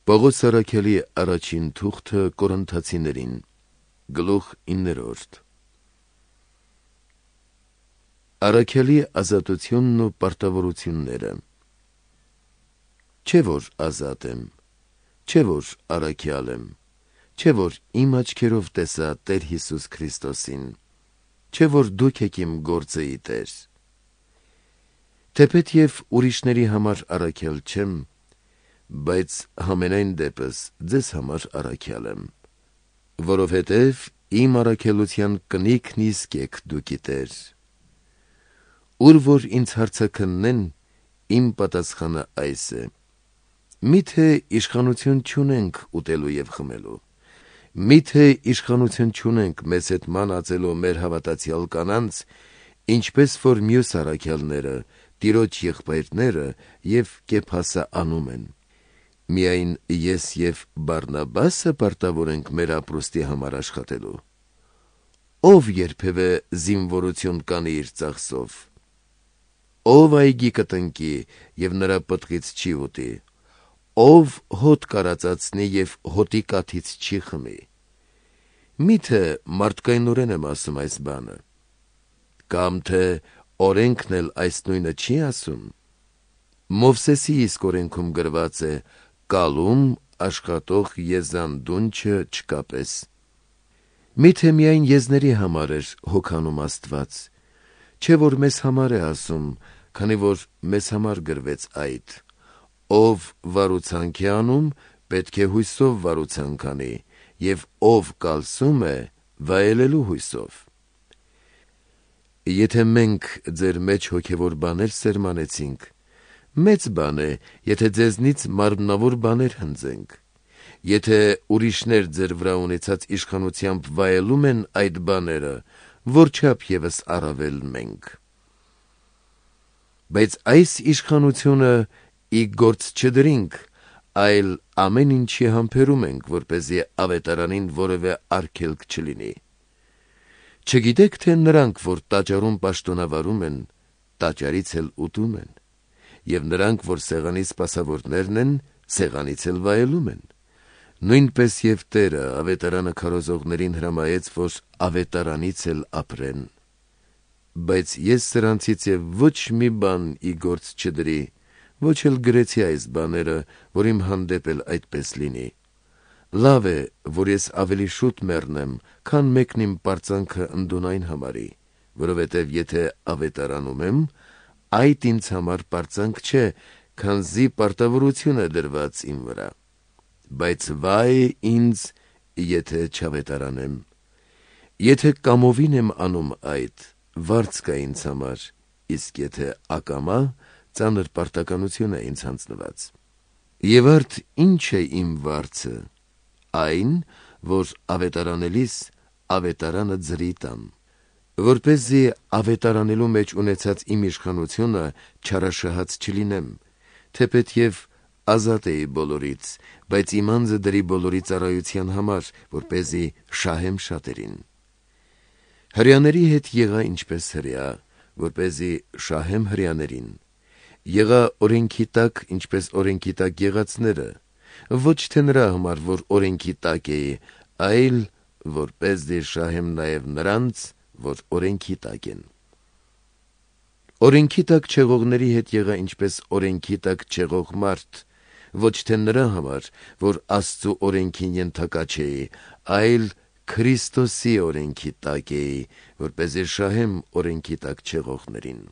Պողոս առաքյալի առաջին թուղթը Կորինթացիներին, գլուխ 9. Առաքյալի ազատությունն ու պարտավորությունները։ Չէ որ ազատ եմ, չէ որ առաքյալ եմ, չէ որ իմ աչքերով տեսա Տեր Հիսուս Քրիստոսին, չէ որ դուք եք իմ գործեի Տեր։ Թեպետ և ուրիշների համար առաքյալ չեմ, բայց համենայն դեպս ձեզ համար առաքյալ եմ, որովհետև իմ առաքելության կնիքն իսկ եք դուք գիտեր։ Ուր որ ինձ հարցաքննեն, իմ պատասխանը այս է. միթե իշխանություն չունենք ուտելու և խմելու, միթե իշխանություն չունենք մեզ հետ մանածելու մեր հավատացյալ կանանց, ինչպես որ մյուս առաքյալները, տիրոջ եղբայրները և Կեփասը անում են։ Միայն ես և Բարնաբասը պարտավոր ենք մեր ապրուստի համար աշխատելու։ Ով երբևէ զինվորություն կանի իր ծախսով, ով այգի կտնկի և նրա պտղից չի ուտի, ով հոտ կարածացնի և հոտի կաթից չի խմի։ Միթե մարդկայնորեն եմ ասում այս բանը, կամ թե օրենքն էլ այս նույնը չի ասում։ Մովսեսի իսկ օրենքում գրված է. «Կալում աշխատող եզան դունչը չկապես»։ Միթե միայն եզների համար էր հոգանում Աստված, չէ որ մեզ համար է ասում, քանի որ մեզ համար գրվեց այդ. «Ով վարուցանք է անում, պետք է հույսով վարուցանք անի, և ով կալսում է, վայելելու հույսով»։ Եթե մենք ձեր մեջ հոգևոր բաներ սերմանեցինք, մեծ բան է, եթե ձեզնից մարմնավոր բաներ հնձենք։ Եթե ուրիշներ ձեր վրա ունեցած իշխանությամբ վայելում են այդ բաները, որչափ ևս առավել մենք։ Բայց այս իշխանությունը ի գործ չդրինք, այլ ամեն ինչի համբերում ենք, որպեսզի ավետարանին որևէ արգելք չլինի։ Չգիտեք, թե նրանք, որ տաճարում պաշտոնավարում են, տաճարից էլ ուտում են, և նրանք, որ սեղանի սպասավորներն են, սեղանից էլ վայելում են։ Նույնպես և Տերը ավետարանը քարոզողներին հրամայեց, որ ավետարանից էլ ապրեն։ Բայց ես սրանցից և ոչ մի բան ի գործ չդրի, ոչ էլ գրեցի այս բաները, որ իմ հանդեպ էլ այդպես լինի։ Լավ է, որ ես ավելի շուտ մեռնեմ, քան մեկն իմ պարծանքը ընդունայն համարի, որովհետև եթե ավետարանում եմ, այդ ինձ համար պարծանք չէ, քանզի պարտավորություն է դրված իմ վրա։ Բայց վայ ինձ, եթե չավետարանեմ։ Եթե կամովին եմ անում այդ, վարձ կա ինձ համար, իսկ եթե ակամա, ծանր պարտականություն է ինձ հանձնված։ Եվ արդ ինչ է իմ վարձը, այն, որ ավետարանելիս ավետարանը ձրի տամ, որպեսզի ավետարանելու մեջ ունեցած իմ իշխանությունը չարաշահած չլինեմ, թեպետ և ազատ էի բոլորից, բայց իմ անձը դրի բոլորի ծառայության համար, որպեսզի շահեմ շատերին։ Հրեաների հետ եղա ինչպես հրեա, որպեսզի շահեմ հրեաներին։ Եղա օրենքի տակ, ինչպես օրենքի տակ եղածները, ոչ թե նրա համար, որ օրենքի տակ էի, այլ որպեսզի շահեմ նաև նրանց, որ օրենքի տակ են։ Օրենքի տակ չեղողների հետ եղա ինչպես օրենքի տակ չեղող մարդ, ոչ թե նրա համար, որ Աստծու օրենքին ենթակա չէի, այլ Քրիստոսի օրենքի տակ էի, որպեսզի շահեմ օրենքի տակ չեղողներին։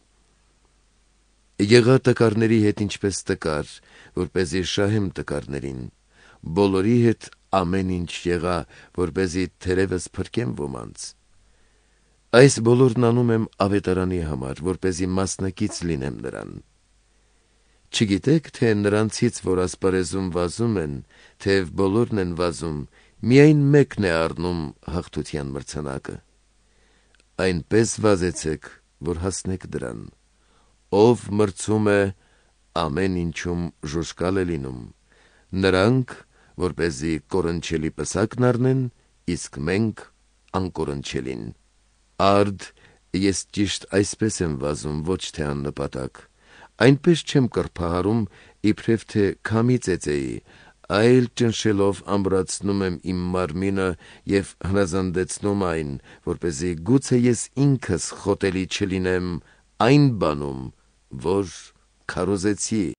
Եղա տկարների հետ ինչպես տկար, որպեսզի շահեմ տկարներին, բոլորի հետ ամեն ինչ եղա, որպեսզի թերևս փրկեմ ոմանց։ Այս բոլորն անում եմ ավետարանի համար, որպեսզի մասնակից լինեմ նրան։ Չգիտեք, թե նրանցից, որ ասպարեզում վազում են, թեև բոլորն են վազում, միայն մեկն է առնում հաղթության մրցանակը։ Այնպես վազեցեք, որ հասնեք դրան։ Ով մրցում է, ամեն ինչում ժուժկալ է լինում։ Նրանք, որպեսզի կորնչելի պսակն առնեն, իսկ մենք անկորնչելին։ Արդ ես ճիշտ այսպես եմ վազում, ոչ թե աննպատակ, այնպես չեմ կռփահարում, իբրև թե քամի ծեծեի, այլ ճնշելով ամրացնում եմ իմ մարմինը և հնազանդեցնում այն, որպեսզի գուցե ես ինքս խոտելի չլինեմ այն բանում, որ քարոզեցի